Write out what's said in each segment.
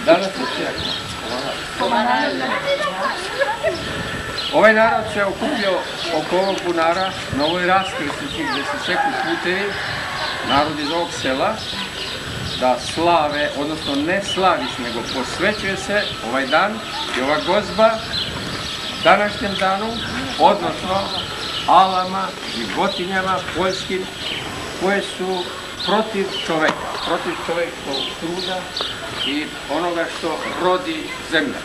Danas je čijak. Ovaj narod se okupio oko ovog bunara na ovoj raskrsnici gdje se seku putevi, narod iz ovog sela, da slave, odnosno ne slavi se, nego posvećuje se ovaj dan i ova gozba današnjem danu, odnosno alama, životinjama poljskim koje su protiv čovjekovog truda i onoga što rodi zemlja.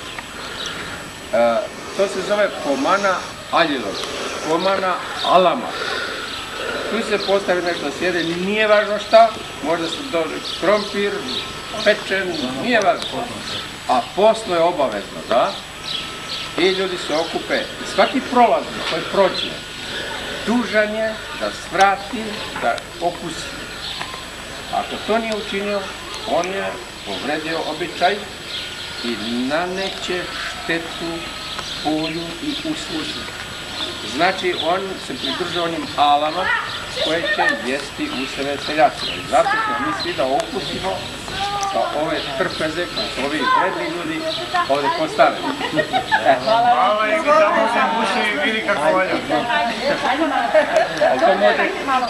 To se zove pomana aljilog, pomana alama. Tu se postavi nešto sjede, nije važno šta, možda se dođe krompir, pečen, nije važno. A posno je obavezno, da? I ljudi se okupe. I svaki prolaznik koji prođe, dužan je da svrati, da okusi. Ako to nije učinio, on je povredio običaj i naneće štetu polju i usluzi. Znači, on se pridržava onim alama koje će jesti useve seljacima. I zato smo mi svi da okusimo sa ove trpeze koje su ovi vredni ljudi ovdje postavili. Hvala i tamo se muši i vidi kako valja. Ali to može...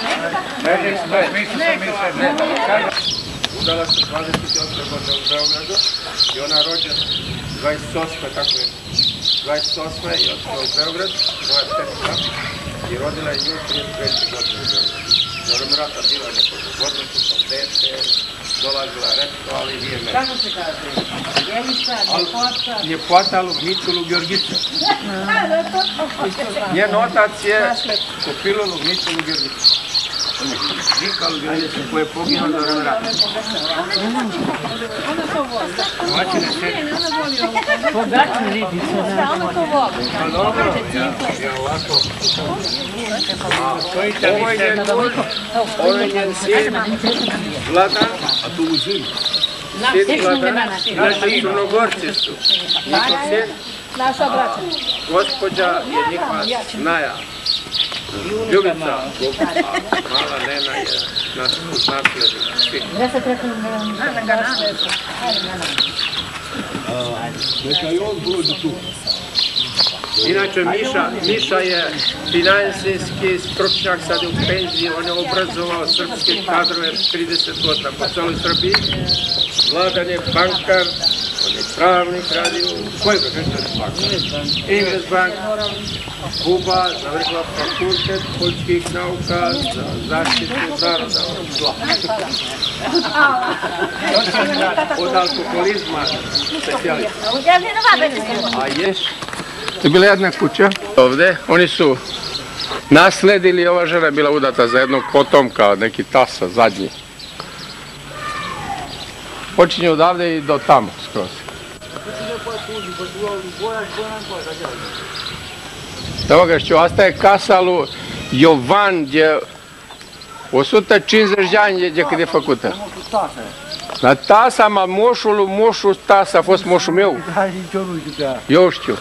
Udala se 28. godine u Beogradu i ona rođena 28. tako je. 28. je otišla u Beograd, moja tetka, i rodila je nju 35. godine u Beogradu. Za vreme rata bila je neko zgodnosti, kao dete, dolazila retko, ali nije mene. Kako se kaže? Jelica, ljepota? Ljepota Lugnicu Lugorgica. Njen otac je Kopilo Lugnicu Lugorgica. Žika Lugorgica koja je poginula za vreme rata. Ona to voli. Pogaču ribicu. Ona to voli. Pa dobro, ja ovako... Ovo je njen sin, Vladan, a tu u zimu. Sin Vladan, naši Crnogorci su. Njihov sin, gospođa je njihova snaja. Ljubica, mala Nena je naš naslednik. Neka i on dođe tu. Inače, Miša je finansijski stručnjak, sad je u penziji, on je obrazovao srpske kadrove 30 godina po celoj Srbiji. Vladan je bankar, on je pravnik, radi u kojoj Investbank, Kuba, završila fakultet poljskih nauka za zaštitu naroda. Od alkoholizma specijalista. A ješ? To je bila jedna kuća ovdje, oni su nasledili, ova žena je bila udata za jednog potomka, neki tasa zadnji. Počinje odavde i do tamo skroz. Evo ga što ostaje kasalu Jovan, gdje osuta čin zažđanje, gdje kada je fakultet. Na tasama mošu tasa, fos mošu meu. Jošću.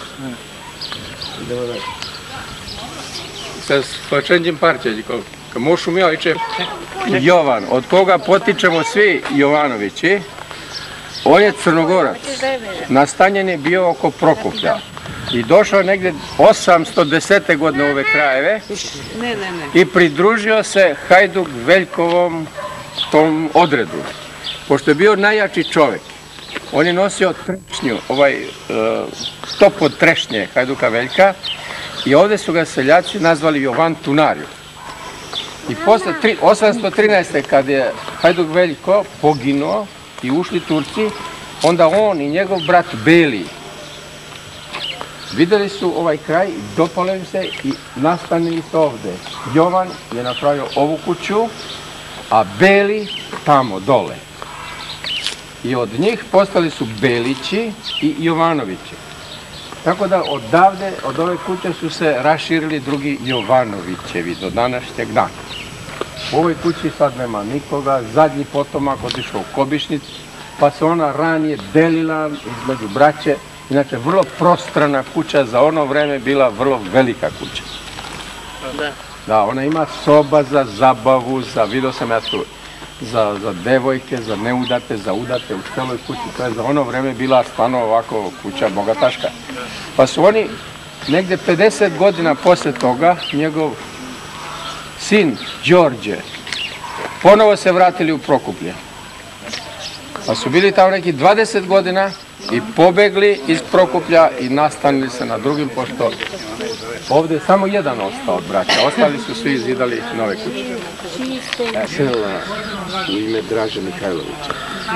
Sa splačenjem parća, ka mošu meu, iče Jovan, od koga potičemo svi Jovanovići. On je Crnogorac, nastanjen je bio oko Prokuplja i došao negdje 810. godine u ove krajeve i pridružio se Hajduk Veljkovom tom odredu. Pošto je bio najjači čovjek, on je nosio trešnju, top od trešnje Hajduka Veljka i ovdje su ga seljaci nazvali Jovan Tunariju. I posle 813. kad je Hajduk Veljko poginuo i ušli Turci, onda on i njegov brat Beli vidjeli su ovaj kraj, dopalo im se i nastanili su ovdje. Jovan je napravio ovu kuću, a Beli tamo dole. I od njih postali su Belići i Jovanovići. Tako da odavde, od ove kuće su se raširili drugi Jovanovićevi do današnjeg dana. U ovoj kući sad nema nikoga, zadnji potomak otišao u Kobišnic, pa se ona ranije delila između braće. Inače, vrlo prostrana kuća, za ono vreme bila vrlo velika kuća. Da, ona ima soba za zabavu, vidio sam ja tu. za devojke, za neudate, za udate u celoj kući. To je za ono vreme bila stvarno ovako kuća bogataška. Pa su oni negdje 50 godina poslije toga, njegov sin Đorđe, ponovo se vratili u Prokuplje. Pa su bili tamo neki 20 godina i pobegli iz Prokuplja i nastanili se na drugim, pošto ovdje je samo jedan ostao od braća. Ostali su svi izidali nove kuće. Sela u ime Draže Mihajlovića.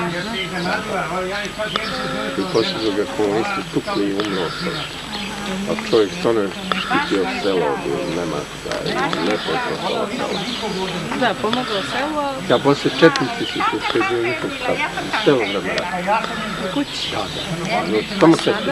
I poslije su ga komunisti tukli i umro. A čovjek stvarno je štitio selo od Nemaca i nepoznao selo. Da, pomogao selu, ali Ja poslije četnici su se sredio njihov štab. Selo vremena. u kući. No, samo četnici.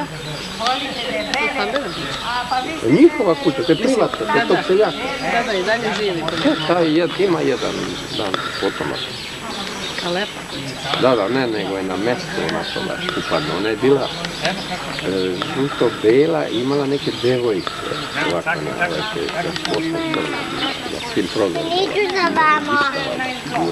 Njihova kuća, to je privatna, to je tog seljaka. Da, da, i dalje živi kod njega. Taj ima jedan dan potomak. A lepo. Da, ne, nego je na mjestu ona toga škupadna. Ona je bila žuto-bela i imala neke devojke ovako na ovake, sa poslom crnom, na svim programima.